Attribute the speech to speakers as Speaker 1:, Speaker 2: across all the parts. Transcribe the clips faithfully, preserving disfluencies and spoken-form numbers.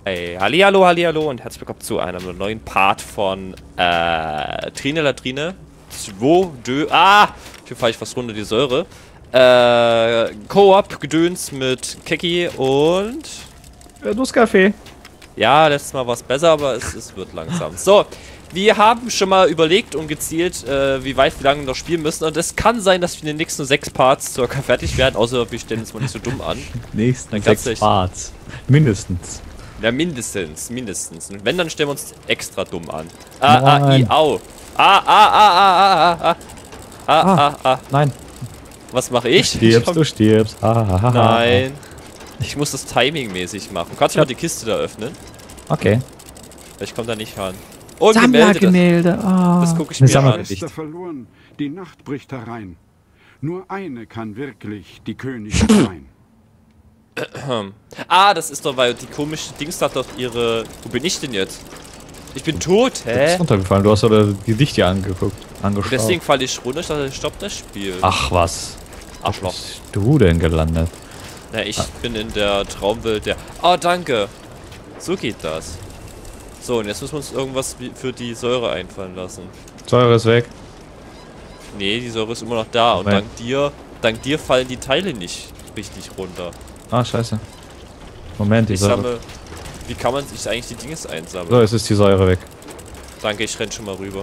Speaker 1: Hey, hallihallo, hallihallo und herzlich willkommen zu einem neuen Part von äh, Trine Latrine. zwei, deux, ah! Hier fahre ich fast runter die Säure. Äh, Koop-Gedöns mit Keki und...
Speaker 2: Ja, Nusskaffee.
Speaker 1: Ja, letztes Mal war es besser, aber es, es wird langsam. So, wir haben schon mal überlegt und gezielt, äh, wie weit, wie lange wir noch spielen müssen. Und es kann sein, dass wir in den nächsten sechs Parts circa fertig werden, außer wir stellen uns mal nicht so dumm an.
Speaker 2: Nächsten sechs Parts. Mindestens.
Speaker 1: Ja, mindestens, mindestens. Und wenn, dann stellen wir uns extra dumm an. Ah, ah, i, au. Ah, ah, ah, ah, ah, ah, ah. Ah, ah, ah.
Speaker 2: Nein.
Speaker 1: Was mache ich?
Speaker 2: Du stirbst, du stirbst. Ah, ah, ah,
Speaker 1: Nein. Ich muss das timingmäßig machen. Kannst du mal die Kiste da öffnen?
Speaker 2: Okay.
Speaker 1: Ich komme da nicht ran. Oh, Gemälde.
Speaker 2: Gemälde. Oh.
Speaker 1: Das gucke ich mir an.
Speaker 3: Ist verloren. Die Nacht bricht herein. Nur eine kann wirklich die Königin sein.
Speaker 1: Ah, das ist doch, weil die komische Dings hat doch ihre... Wo bin ich denn jetzt? Ich bin tot, hä?
Speaker 2: Du bist runtergefallen, du hast doch die Dichte angeguckt, angeschaut.
Speaker 1: Und deswegen falle ich runter, ich dachte, stoppt das Spiel.
Speaker 2: Ach was.
Speaker 1: Arschloch.
Speaker 2: Wo bist du denn gelandet?
Speaker 1: Na, ich ah. bin in der Traumwelt der... Oh, danke. So geht das. So, und jetzt müssen wir uns irgendwas für die Säure einfallen lassen.
Speaker 2: Säure ist weg.
Speaker 1: Nee, die Säure ist immer noch da.
Speaker 2: Moment.
Speaker 1: Und dank dir, dank dir fallen die Teile nicht richtig runter.
Speaker 2: Ah, scheiße. Moment, die
Speaker 1: ich
Speaker 2: Säure.
Speaker 1: Sammle, wie kann man sich eigentlich die Dinges einsammeln?
Speaker 2: So, jetzt ist die Säure weg.
Speaker 1: Danke, ich renn schon mal rüber.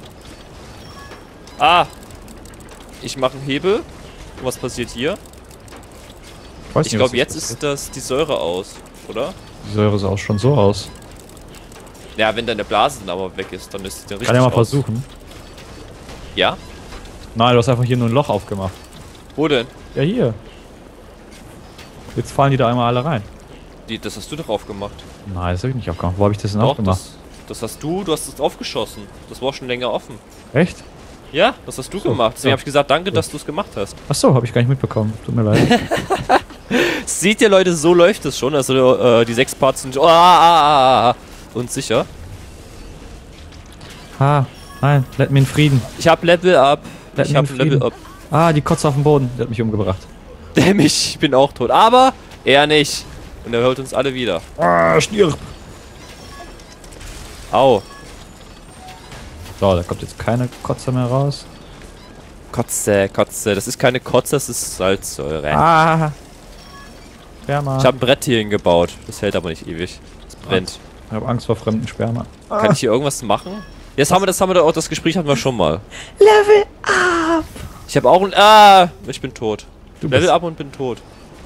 Speaker 1: Ah! Ich mache einen Hebel. Und was passiert hier?
Speaker 2: Ich, weiß
Speaker 1: ich
Speaker 2: nicht,
Speaker 1: glaube, jetzt
Speaker 2: passiert.
Speaker 1: ist das die Säure aus, oder?
Speaker 2: Die Säure sah auch schon so aus.
Speaker 1: Ja, wenn deine Blase dann aber weg ist, dann ist die dann richtig
Speaker 2: Kann ja mal
Speaker 1: aus.
Speaker 2: versuchen.
Speaker 1: Ja?
Speaker 2: Nein, du hast einfach hier nur ein Loch aufgemacht.
Speaker 1: Wo denn?
Speaker 2: Ja, hier. Jetzt fallen die da einmal alle rein.
Speaker 1: Die, das hast du doch aufgemacht.
Speaker 2: Nein, das habe ich nicht aufgemacht. Wo habe ich das denn
Speaker 1: Doch,
Speaker 2: aufgemacht?
Speaker 1: Das, das hast du, du hast es aufgeschossen. Das war schon länger offen.
Speaker 2: Echt?
Speaker 1: Ja, das hast du
Speaker 2: so,
Speaker 1: gemacht. Deswegen
Speaker 2: ja.
Speaker 1: habe ich gesagt, danke,
Speaker 2: so.
Speaker 1: dass du es gemacht hast.
Speaker 2: Achso, habe ich gar nicht mitbekommen. Tut mir leid.
Speaker 1: Seht ihr, Leute, so läuft es schon. Also äh, die sechs Parts sind oh, ah, ah, ah, und sicher.
Speaker 2: Ha, nein, let me in Frieden.
Speaker 1: Ich hab Level up.
Speaker 2: Let
Speaker 1: ich
Speaker 2: me
Speaker 1: hab
Speaker 2: in
Speaker 1: Level
Speaker 2: Frieden.
Speaker 1: up.
Speaker 2: Ah, die Kotze auf dem Boden. Der hat mich umgebracht.
Speaker 1: Dämmig, ich bin auch tot. Aber er nicht. Und er holt uns alle wieder.
Speaker 2: Ah, stirb.
Speaker 1: Au.
Speaker 2: So, da kommt jetzt keine Kotze mehr raus.
Speaker 1: Kotze, Kotze. Das ist keine Kotze, das ist Salzsäure.
Speaker 2: Ah. Sperma.
Speaker 1: Ich habe ein Brett hier hingebaut. Das hält aber nicht ewig. Das brennt.
Speaker 2: Ich habe Angst vor fremden Sperma.
Speaker 1: Kann ich hier irgendwas machen? Jetzt haben wir das, haben wir da auch, das Gespräch hatten wir schon mal.
Speaker 2: Level up.
Speaker 1: Ich habe auch ein, ah, ich bin tot.
Speaker 2: Du
Speaker 1: Level
Speaker 2: bist
Speaker 1: up und bin tot.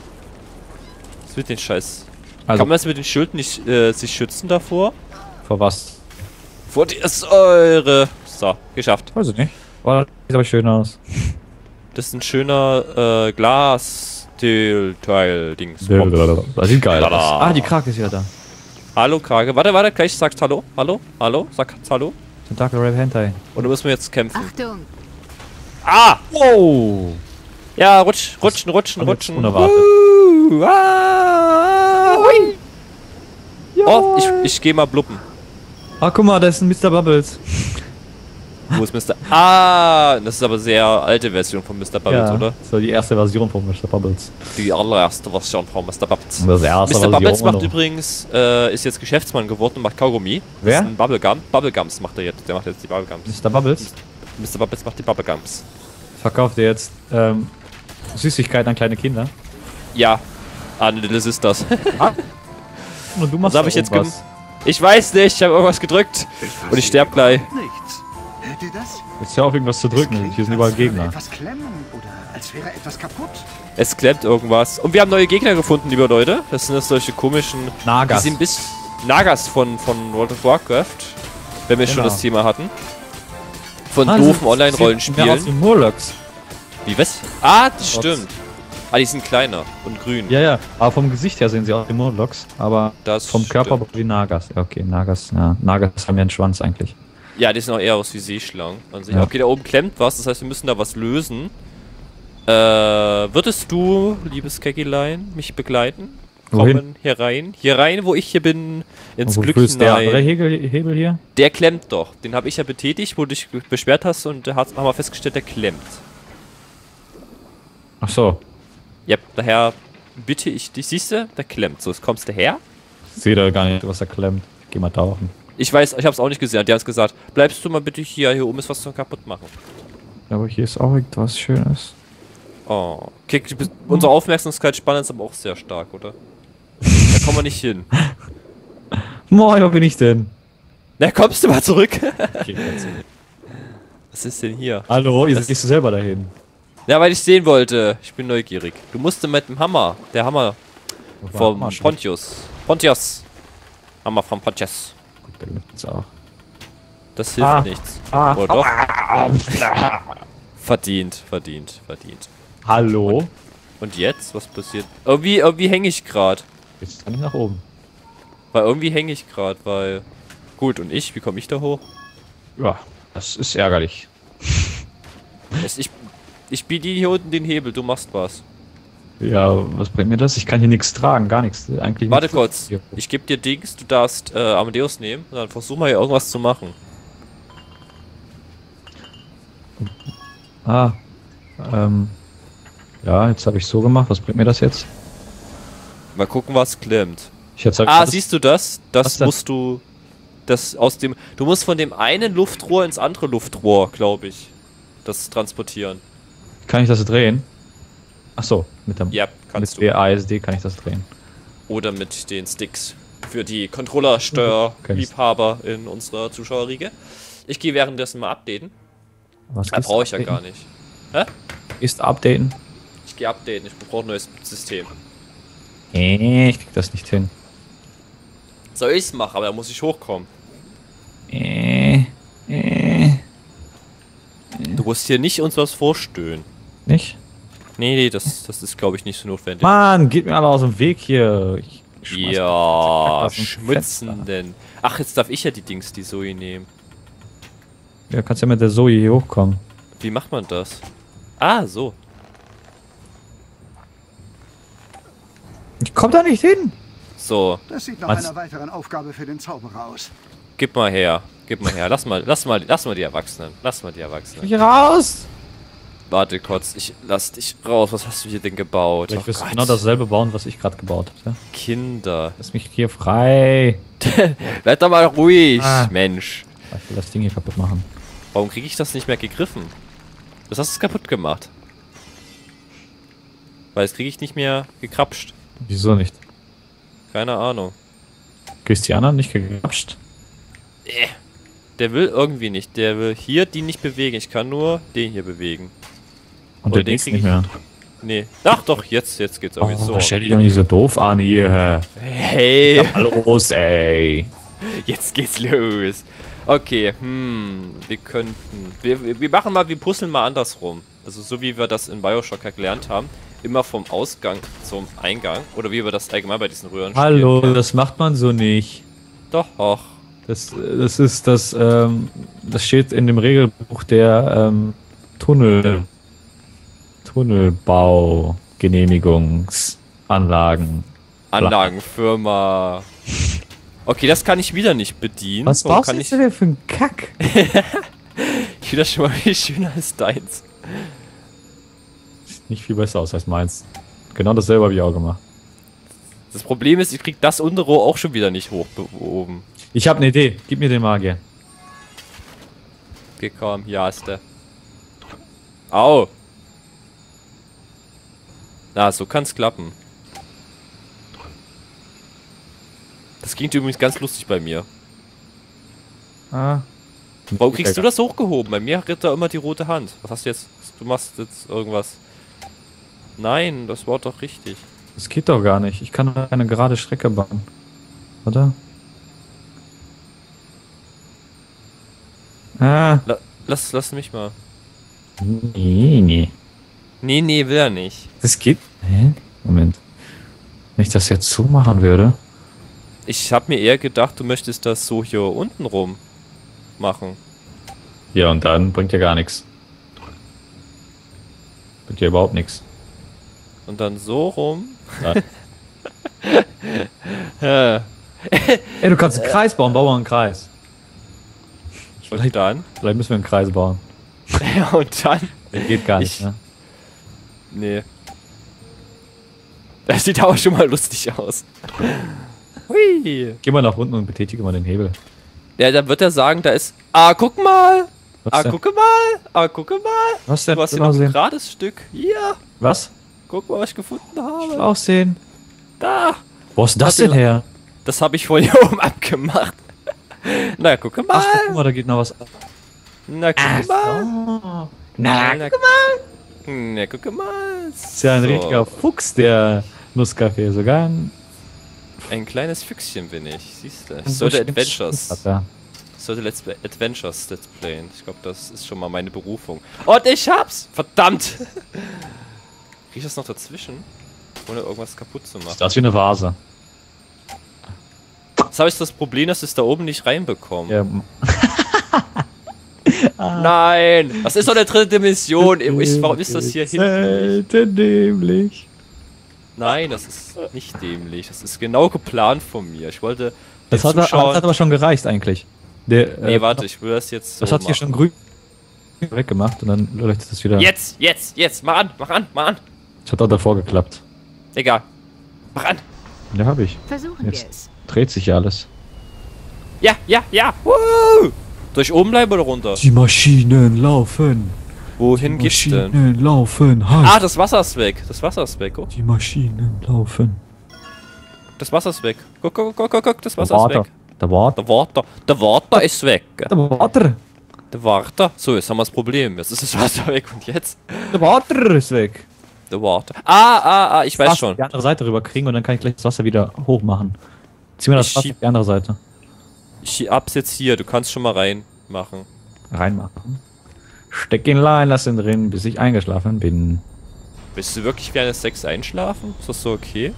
Speaker 1: Was wird den Scheiß?
Speaker 2: Also,
Speaker 1: Kann man das mit den Schilden nicht äh, sich schützen davor?
Speaker 2: vor was?
Speaker 1: Vor der Säure. So, geschafft.
Speaker 2: Weiß ich nicht. Oh, das sieht aber schön aus.
Speaker 1: Das ist ein schöner äh, Glas-Teil-Dings.
Speaker 2: Das sieht geil aus.
Speaker 1: Tada.
Speaker 2: Ah, die Krake ist wieder da.
Speaker 1: Hallo Krake. Warte, warte, gleich sagst Hallo. Hallo? Hallo? Sag Hallo.
Speaker 2: Tentakel Rap Hentai.
Speaker 1: Oder müssen wir jetzt kämpfen?
Speaker 4: Achtung!
Speaker 1: Ah!
Speaker 2: Oh!
Speaker 1: Ja, rutsch, rutschen, rutschen,
Speaker 2: Und jetzt
Speaker 1: rutschen.
Speaker 2: unerwartet.
Speaker 1: Uh, ah, hui. Oh, ich, ich geh mal bluppen.
Speaker 2: Ah, guck mal, da ist ein Mister Bubbles.
Speaker 1: Wo ist Mister Ah, das ist aber sehr alte Version von Mister Bubbles,
Speaker 2: Ja,
Speaker 1: oder?
Speaker 2: das war die erste Version von Mister Bubbles.
Speaker 1: Die allererste Version von Mister Bubbles.
Speaker 2: Das erste
Speaker 1: Mister
Speaker 2: Version
Speaker 1: Bubbles macht
Speaker 2: noch.
Speaker 1: übrigens, äh, ist jetzt Geschäftsmann geworden und macht Kaugummi.
Speaker 2: Wer?
Speaker 1: Das ist ein Bubblegum. Bubblegums macht er jetzt. Der macht jetzt die Bubblegums.
Speaker 2: Mister Bubbles
Speaker 1: Mister Bubbles macht die Bubblegums.
Speaker 2: verkauft ihr jetzt ähm, Süßigkeiten an kleine Kinder.
Speaker 1: Ja. Ah, ne, das ist das.
Speaker 2: Und du machst
Speaker 1: Was hab ich jetzt gem-
Speaker 2: was.
Speaker 1: Ich weiß nicht, ich habe irgendwas gedrückt. Und ich sterb gleich.
Speaker 3: Nichts. Hört ihr das?
Speaker 2: Jetzt hör auf, irgendwas zu drücken.
Speaker 3: klingt,
Speaker 2: Hier sind
Speaker 3: als
Speaker 2: überall
Speaker 3: würde
Speaker 2: Gegner.
Speaker 3: Etwas klemmen oder als wäre etwas kaputt.
Speaker 1: Es klemmt irgendwas. Und wir haben neue Gegner gefunden, liebe Leute. Das sind jetzt solche komischen...
Speaker 2: Nagas.
Speaker 1: Die sind bis Nagas von, von World of Warcraft. Wenn wir schon
Speaker 2: Genau.
Speaker 1: das Thema hatten. Von
Speaker 2: Ah,
Speaker 1: doofen
Speaker 2: das sieht mehr aus
Speaker 1: Online-Rollenspielen.
Speaker 2: wie Murlocs.
Speaker 1: Wie, was? Ah, das
Speaker 2: Gott.
Speaker 1: stimmt. Ah, die sind kleiner und grün.
Speaker 2: Ja, ja. Aber vom Gesicht her sehen sie aus wie Murlocs. Aber
Speaker 1: Das
Speaker 2: vom Körper
Speaker 1: stimmt.
Speaker 2: wie Nagas. Ja, okay, Nagas. Ja, Nagas haben ja einen Schwanz eigentlich.
Speaker 1: Ja, die sehen auch eher aus wie Seeschlangen an sich.
Speaker 2: Ja.
Speaker 1: Okay, da oben klemmt was, das heißt, wir müssen da was lösen. Äh, würdest du, liebes Kekilein, mich begleiten?
Speaker 2: Wohin?
Speaker 1: Kommen hier rein. Hier rein, wo ich hier bin, ins
Speaker 2: Und
Speaker 1: Glück
Speaker 2: wofür ist der
Speaker 1: hinein.
Speaker 2: andere Hebel, Hebel hier?
Speaker 1: Der klemmt doch. Den habe ich ja betätigt, wo du dich beschwert hast und da hat- haben wir festgestellt, der klemmt.
Speaker 2: Ach so.
Speaker 1: Ja, daher bitte ich dich, siehst du, der klemmt. So, jetzt kommst du her.
Speaker 2: sehe da gar nicht, was er klemmt. Ich geh mal tauchen.
Speaker 1: Ich weiß, ich hab's auch nicht gesehen. Die haben gesagt, bleibst du mal bitte hier, hier oben ist was zum kaputt machen.
Speaker 2: Aber hier ist auch irgendwas Schönes.
Speaker 1: Oh. Okay, du bist- unsere Aufmerksamkeitsspanne ist aber auch sehr stark, oder? Da kommen wir nicht hin.
Speaker 2: Moin, wo bin ich denn?
Speaker 1: Na, kommst du mal zurück?
Speaker 2: Okay, jetzt.
Speaker 1: Was ist denn hier?
Speaker 2: Hallo, jetzt
Speaker 1: Das-
Speaker 2: gehst du selber dahin.
Speaker 1: Ja, weil ich sehen wollte. Ich bin neugierig. Du musst mit dem Hammer. Der Hammer vom
Speaker 2: Hammer schon.
Speaker 1: Pontius. Pontius. Hammer vom Pontius.
Speaker 2: Gut, der gibt's auch.
Speaker 1: Das hilft
Speaker 2: Ah.
Speaker 1: nichts.
Speaker 2: Ah.
Speaker 1: Oder doch? Verdient, verdient, verdient.
Speaker 2: Hallo?
Speaker 1: Und jetzt? Was passiert? Irgendwie, irgendwie hänge ich gerade.
Speaker 2: Jetzt kann ich nach oben.
Speaker 1: Weil irgendwie hänge ich gerade, weil... Gut, und ich? Wie komme ich da hoch?
Speaker 2: Ja, das ist ärgerlich.
Speaker 1: Es- Ich, ich bediene hier unten den Hebel, du machst was.
Speaker 2: Ja, was bringt mir das? Ich kann hier nichts tragen, gar nichts. Eigentlich
Speaker 1: Warte
Speaker 2: nichts.
Speaker 1: kurz.
Speaker 2: Hier.
Speaker 1: Ich gebe dir Dings, du darfst äh, Amadeus nehmen und dann versuch mal hier irgendwas zu machen.
Speaker 2: Ah. Ähm. Ja, jetzt habe ich so gemacht. Was bringt mir das jetzt?
Speaker 1: Mal gucken, was klemmt.
Speaker 2: Ich jetzt hab
Speaker 1: Ah,
Speaker 2: alles-
Speaker 1: siehst du das?
Speaker 2: Was
Speaker 1: Das
Speaker 2: denn?
Speaker 1: musst du... Das aus dem... Du musst von dem einen Luftrohr ins andere Luftrohr, glaube ich, das transportieren.
Speaker 2: Kann ich das drehen? Ach so, mit dem
Speaker 1: Ja, kannst
Speaker 2: mit
Speaker 1: du.
Speaker 2: W A S D kann ich das drehen.
Speaker 1: Oder mit den Sticks. Für die Controllersteuerliebhaber in unserer Zuschauerriege. Ich gehe währenddessen mal updaten.
Speaker 2: Was
Speaker 1: Da
Speaker 2: ist
Speaker 1: brauche ich ja
Speaker 2: updaten?
Speaker 1: gar nicht. Hä?
Speaker 2: Ist updaten?
Speaker 1: Ich gehe updaten, ich brauche ein neues System.
Speaker 2: Äh, ich krieg das nicht hin.
Speaker 1: Soll ich's machen, aber da muss ich hochkommen.
Speaker 2: Äh, äh,
Speaker 1: Du musst hier nicht uns was vorstöhnen.
Speaker 2: nicht?
Speaker 1: Nee, nee, das, das ist glaube ich nicht so notwendig.
Speaker 2: Mann, geht mir alle aus dem Weg hier. Ich schmeiß
Speaker 1: Ja,
Speaker 2: aus dem
Speaker 1: schmutzen
Speaker 2: Fenster.
Speaker 1: denn. Ach, jetzt darf ich ja die Dings, die Zoe nehmen.
Speaker 2: Ja, kannst ja mit der Zoe hier hochkommen.
Speaker 1: Wie macht man das? Ah, so.
Speaker 2: Ich komm da nicht hin.
Speaker 3: So. Das sieht nach
Speaker 2: Was?
Speaker 3: einer weiteren Aufgabe für den Zauberer aus.
Speaker 1: Gib mal her. Gib mal her. Lass mal, lass mal, lass mal die Erwachsenen. Lass mal die Erwachsenen.
Speaker 2: Hier raus.
Speaker 1: Warte kurz, ich lass dich raus. Was hast du hier denn gebaut?
Speaker 2: Vielleicht
Speaker 1: Oh
Speaker 2: wirst du
Speaker 1: Gott.
Speaker 2: genau dasselbe bauen, was ich gerade gebaut habe.
Speaker 1: Kinder.
Speaker 2: Lass mich hier frei.
Speaker 1: Werd doch mal ruhig,
Speaker 2: Ah.
Speaker 1: Mensch.
Speaker 2: Ich will das Ding hier kaputt machen.
Speaker 1: Warum kriege ich das nicht mehr gegriffen? Das hast du kaputt gemacht. Weil das kriege ich nicht mehr gekrapscht.
Speaker 2: Wieso nicht?
Speaker 1: Keine Ahnung.
Speaker 2: Kriegst die anderen nicht gekrapscht?
Speaker 1: Äh. Der will irgendwie nicht. Der will hier die nicht bewegen. Ich kann nur den hier bewegen.
Speaker 2: Und
Speaker 1: Oh,
Speaker 2: der
Speaker 1: den
Speaker 2: Dings
Speaker 1: krieg
Speaker 2: nicht
Speaker 1: ich-
Speaker 2: mehr.
Speaker 1: Nee. Ach doch, jetzt, jetzt geht's irgendwie
Speaker 2: Oh,
Speaker 1: so.
Speaker 2: stell dich doch nicht so doof an hier.
Speaker 1: Hey,
Speaker 2: Los, ey.
Speaker 1: jetzt geht's los. Okay, hm, wir könnten... Wir, wir wir machen mal, wir puzzeln mal andersrum. Also so wie wir das in Bioshock gelernt haben. Immer vom Ausgang zum Eingang. Oder wie wir das allgemein bei diesen Röhren
Speaker 2: Hallo,
Speaker 1: spielen.
Speaker 2: das macht man so nicht.
Speaker 1: Doch, och.
Speaker 2: Das, das ist das, ähm, das steht in dem Regelbuch der ähm, Tunnel, Tunnelbaugenehmigungsanlagen.
Speaker 1: Anlagenfirma. Okay, das kann ich wieder nicht bedienen.
Speaker 2: Was
Speaker 1: Warum
Speaker 2: brauchst
Speaker 1: kann
Speaker 2: du
Speaker 1: ich?
Speaker 2: denn für einen Kack?
Speaker 1: Ich finde das schon mal viel schöner als deins.
Speaker 2: Sieht nicht viel besser aus als meins. Genau dasselbe habe ich auch gemacht.
Speaker 1: Das Problem ist, ich krieg das untere Rohr auch schon wieder nicht hoch oben.
Speaker 2: Ich habe eine Idee. Gib mir den Magier.
Speaker 1: Okay, komm, hier hast du. Au. Na, so kann's klappen. Das klingt übrigens ganz lustig bei mir.
Speaker 2: Ah.
Speaker 1: Warum kriegst du das hochgehoben? Bei mir hat da immer die rote Hand. Was hast du jetzt? Du machst jetzt irgendwas. Nein, das war doch richtig.
Speaker 2: Das geht doch gar nicht. Ich kann doch eine gerade Strecke bauen. Oder? Ah.
Speaker 1: La lass, lass mich mal.
Speaker 2: Nee, nee.
Speaker 1: Nee, nee, will er nicht.
Speaker 2: Das geht. Hä? Moment. Wenn ich das jetzt so machen würde.
Speaker 1: Ich hab mir eher gedacht, du möchtest das so hier unten rum machen.
Speaker 2: Ja, und dann bringt ja gar nichts. Bringt ja überhaupt nichts.
Speaker 1: Und dann so rum.
Speaker 2: Ja.
Speaker 1: Äh,
Speaker 2: Ey, du kannst einen Kreis bauen, bau mal einen Kreis.
Speaker 1: und dann?
Speaker 2: Vielleicht müssen wir einen Kreis bauen.
Speaker 1: Ja, und dann?
Speaker 2: Der geht gar nicht,
Speaker 1: Ich-
Speaker 2: ne?
Speaker 1: Nee. Das sieht aber schon mal lustig aus. Hui.
Speaker 2: Geh mal nach unten und betätige mal den Hebel.
Speaker 1: Ja, dann wird er sagen, da ist... Ah, guck mal!
Speaker 2: Was
Speaker 1: Ah,
Speaker 2: denn?
Speaker 1: gucke mal! Ah, gucke mal!
Speaker 2: Was denn?
Speaker 1: Du hast hier
Speaker 2: Will
Speaker 1: noch
Speaker 2: auch
Speaker 1: ein
Speaker 2: sehen.
Speaker 1: gerades Stück. Hier!
Speaker 2: Was?
Speaker 1: Guck mal, was ich gefunden
Speaker 2: Ich will
Speaker 1: habe.
Speaker 2: auch sehen.
Speaker 1: Da!
Speaker 2: Wo ist das
Speaker 1: Hat den-
Speaker 2: denn her?
Speaker 1: Das habe ich von hier oben abgemacht. Na, gucke mal!
Speaker 2: Ach, guck mal, da geht noch was ab.
Speaker 1: Na, gucke mal!
Speaker 2: Oh. Na,
Speaker 1: Na, guck mal! Na, gucke mal!
Speaker 2: das ist ja ein
Speaker 1: So.
Speaker 2: richtiger Fuchs, der Nusskaffee. Sogar ein...
Speaker 1: Ein kleines Füchschen bin ich, siehst du. Ich sollte Adventures.
Speaker 2: Hat er.
Speaker 1: Ich sollte Let's Play Adventures Let's Playen. Ich glaube, das ist schon mal meine Berufung. Und ich hab's! Verdammt! Krieg ich das noch dazwischen? Ohne irgendwas kaputt zu machen.
Speaker 2: Das ist wie eine Vase.
Speaker 1: Jetzt habe ich das Problem, dass ich es da oben nicht reinbekomme.
Speaker 2: Ja,
Speaker 1: Nein! Das ist doch eine dritte Dimension. Ich, warum ist das hier hinten?
Speaker 2: Selten dämlich.
Speaker 1: Nein, das ist nicht dämlich. Das ist genau geplant von mir. Ich wollte.
Speaker 2: Das
Speaker 1: den
Speaker 2: hat, das
Speaker 1: Zuschauern-
Speaker 2: hat aber schon gereicht eigentlich. Der,
Speaker 1: Nee,
Speaker 2: äh,
Speaker 1: warte, ich will das jetzt.
Speaker 2: Das
Speaker 1: so
Speaker 2: hat hier
Speaker 1: machen.
Speaker 2: schon grün weggemacht und dann leuchtet das wieder.
Speaker 1: Jetzt, jetzt, jetzt! Mach an, mach an, mach an!
Speaker 2: Das hat auch davor geklappt.
Speaker 1: Egal. Mach an!
Speaker 2: Ja, hab ich.
Speaker 4: Versuchen
Speaker 2: Jetzt.
Speaker 4: wir es.
Speaker 2: Dreht sich ja alles.
Speaker 1: Ja, ja, ja! Woo! Soll ich oben bleiben oder runter?
Speaker 2: Die Maschinen laufen.
Speaker 1: Wohin geht's denn?
Speaker 2: Maschinen laufen. Halt.
Speaker 1: Ah, das Wasser ist weg. Das Wasser ist weg. Guck.
Speaker 2: Die Maschinen laufen.
Speaker 1: Das Wasser ist weg. Guck, guck, guck, guck, guck. Das
Speaker 2: Der
Speaker 1: Wasser ist
Speaker 2: Water.
Speaker 1: weg.
Speaker 2: Der Water.
Speaker 1: Der Water. Der Water ist weg.
Speaker 2: Der Water.
Speaker 1: Der Water. So, jetzt haben wir das Problem. Jetzt ist das Wasser weg und jetzt?
Speaker 2: Der Water ist weg.
Speaker 1: Der Water. Ah, ah, ah, ich weiß
Speaker 2: Fass
Speaker 1: schon.
Speaker 2: die andere Seite rüber kriegen und dann kann ich gleich das Wasser wieder hoch machen. Zieh mir das
Speaker 1: Ich
Speaker 2: Fass
Speaker 1: schieb-
Speaker 2: auf die andere Seite.
Speaker 1: Ich hab's jetzt hier. Du kannst schon mal reinmachen.
Speaker 2: Reinmachen. Steck ihn rein, lass ihn drin, bis ich eingeschlafen bin.
Speaker 1: Willst du wirklich während des Sex einschlafen? Ist das so okay?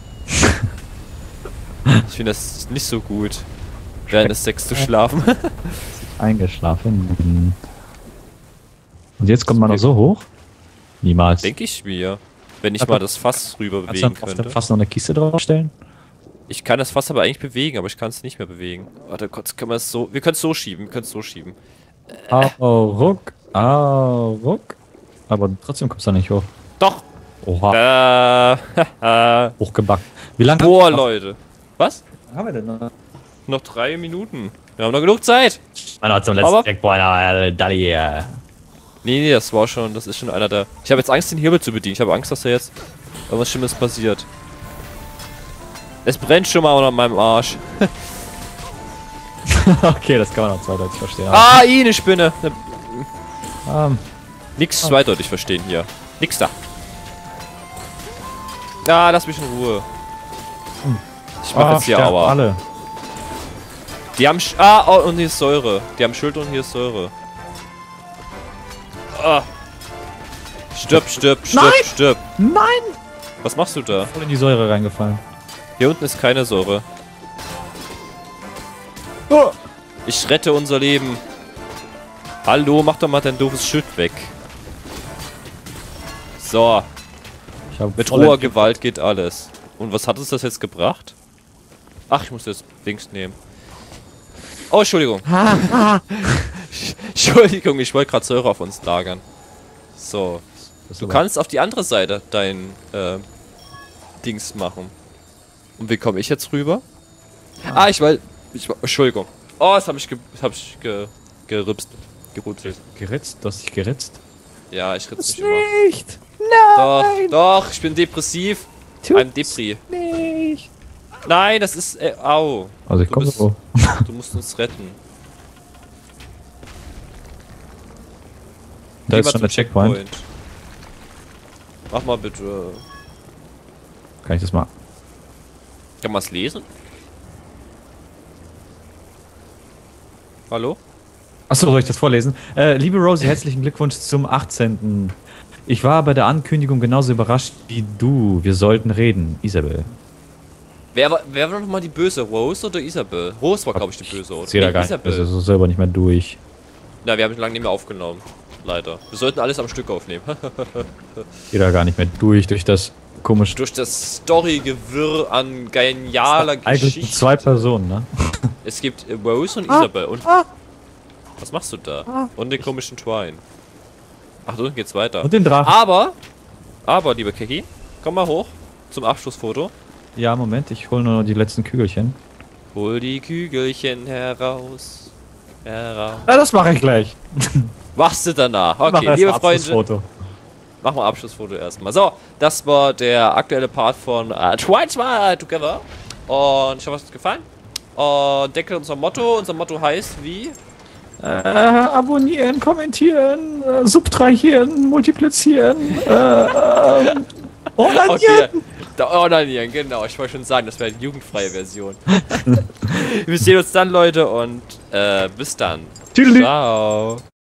Speaker 1: Ich finde das nicht so gut, während des Sex zu schlafen.
Speaker 2: Eingeschlafen bin. Und jetzt kommt man noch so hoch? Niemals.
Speaker 1: Denke ich mir. Wenn ich
Speaker 2: Aber-
Speaker 1: mal das Fass rüber
Speaker 2: Kannst du
Speaker 1: bewegen
Speaker 2: dann auf dem
Speaker 1: könnte.
Speaker 2: Fass noch eine Kiste draufstellen?
Speaker 1: Ich kann das Fass aber eigentlich bewegen, aber ich kann es nicht mehr bewegen. Warte kurz, können wir es so. Wir können es so schieben, wir können es so schieben.
Speaker 2: Au, ruck, au, ruck. Aber trotzdem kommst du da nicht hoch.
Speaker 1: Doch!
Speaker 2: Oha,
Speaker 1: Äh, haha.
Speaker 2: hochgebacken. Wie lange
Speaker 1: Boah, Leute. Was?
Speaker 2: haben wir denn noch?
Speaker 1: Noch drei Minuten. Wir haben noch genug Zeit.
Speaker 2: Einer zum
Speaker 1: Aber-
Speaker 2: letzten Checkpoint, äh, Dalli. äh.
Speaker 1: Nee, nee, das war schon, das ist schon einer der. Ich habe jetzt Angst, den Hebel zu bedienen. Ich habe Angst, dass da jetzt irgendwas Schlimmes passiert. Es brennt schon mal unter meinem Arsch.
Speaker 2: Okay, das kann man auch zweideutig verstehen.
Speaker 1: Ah, i, eine Spinne. Ne,
Speaker 2: Ähm,
Speaker 1: nix zweideutig verstehen hier. Nix da. Ja, lass mich in Ruhe. Ich mach
Speaker 2: ah,
Speaker 1: jetzt hier
Speaker 2: sterben
Speaker 1: Aua.
Speaker 2: alle.
Speaker 1: Die haben. Sch ah, oh, und hier ist Säure. Die haben Schild und hier ist Säure. Ah. Stirb, stirb, stirb,
Speaker 2: Nein!
Speaker 1: stirb.
Speaker 2: Nein!
Speaker 1: Was machst du da?
Speaker 2: Voll in die Säure reingefallen.
Speaker 1: Hier unten ist keine Säure.
Speaker 2: Oh.
Speaker 1: Ich rette unser Leben. Hallo, mach doch mal dein doofes Schild weg. So,
Speaker 2: Ich hab
Speaker 1: mit
Speaker 2: voll
Speaker 1: roher
Speaker 2: in-
Speaker 1: Gewalt geht alles. Und was hat uns das jetzt gebracht? Ach, ich muss jetzt Dings nehmen. Oh, Entschuldigung. Entschuldigung, ich wollte gerade Säure auf uns lagern. So,
Speaker 2: Das
Speaker 1: du
Speaker 2: aber-
Speaker 1: kannst auf die andere Seite dein äh, Dings machen. Und wie komme ich jetzt rüber? Ah, ich weil... Ich, Entschuldigung. Oh, das habe ich, ge, das hab ich ge, geripst. Gerutzelt.
Speaker 2: Geritzt? Du hast dich geritzt?
Speaker 1: Ja, ich ritze mich immer.
Speaker 2: Nicht!
Speaker 1: Doch, doch, ich bin depressiv. I'm Depri.
Speaker 2: Nicht!
Speaker 1: Nein, das ist... Äh, au.
Speaker 2: Also ich
Speaker 1: Du
Speaker 2: komme
Speaker 1: bist-
Speaker 2: so.
Speaker 1: Du musst uns retten.
Speaker 2: Da
Speaker 1: Geh
Speaker 2: ist
Speaker 1: mal
Speaker 2: schon
Speaker 1: zum
Speaker 2: der Checkpoint.
Speaker 1: Mach mal bitte.
Speaker 2: Kann ich das mal?
Speaker 1: Kann man es lesen? Hallo?
Speaker 2: Achso, soll ich das vorlesen? Äh, liebe Rosie, herzlichen Glückwunsch zum achtzehnten Ich war bei der Ankündigung genauso überrascht wie du. Wir sollten reden, Isabel.
Speaker 1: Wer war, wer war nochmal die Böse? Rose oder Isabel? Rose war, glaube ich, die Böse.
Speaker 2: Ich
Speaker 1: Oder?
Speaker 2: sehe da
Speaker 1: Nee,
Speaker 2: gar nicht.
Speaker 1: Isabel.
Speaker 2: Das ist selber nicht mehr durch.
Speaker 1: Na, wir haben lange nicht mehr aufgenommen. Leider. Wir sollten alles am Stück aufnehmen.
Speaker 2: Ich sehe da gar nicht mehr durch, durch das komische.
Speaker 1: Durch das Story-Gewirr an genialer
Speaker 2: Eigentlich
Speaker 1: Geschichte.
Speaker 2: zwei Personen, ne?
Speaker 1: Es gibt äh, Rose und Isabel. Und was machst du da? Und den komischen Twine. Ach, unten geht's weiter.
Speaker 2: Und den Drachen.
Speaker 1: Aber, aber, liebe Keki, komm mal hoch zum Abschlussfoto.
Speaker 2: Ja, Moment, ich hole nur noch die letzten Kügelchen.
Speaker 1: Hol die Kügelchen heraus. Heraus.
Speaker 2: Ja, das mache ich gleich.
Speaker 1: Machst du danach.
Speaker 2: Mach
Speaker 1: Okay,
Speaker 2: erst
Speaker 1: liebe
Speaker 2: mal
Speaker 1: Freunde.
Speaker 2: Abschlussfoto.
Speaker 1: Machen wir Abschlussfoto erstmal. So, das war der aktuelle Part von äh, Twilight Together. Und ich hoffe, es hat euch gefallen. Und denkt an unser Motto. Unser Motto heißt wie?
Speaker 2: Äh, abonnieren, kommentieren, äh, subtrahieren, multiplizieren, äh, äh, onanieren.
Speaker 1: Okay. Da onanieren, genau. Ich wollte schon sagen, das wäre eine jugendfreie Version. Wir sehen uns dann, Leute, und äh, bis dann.
Speaker 2: Tschüss.
Speaker 1: Ciao.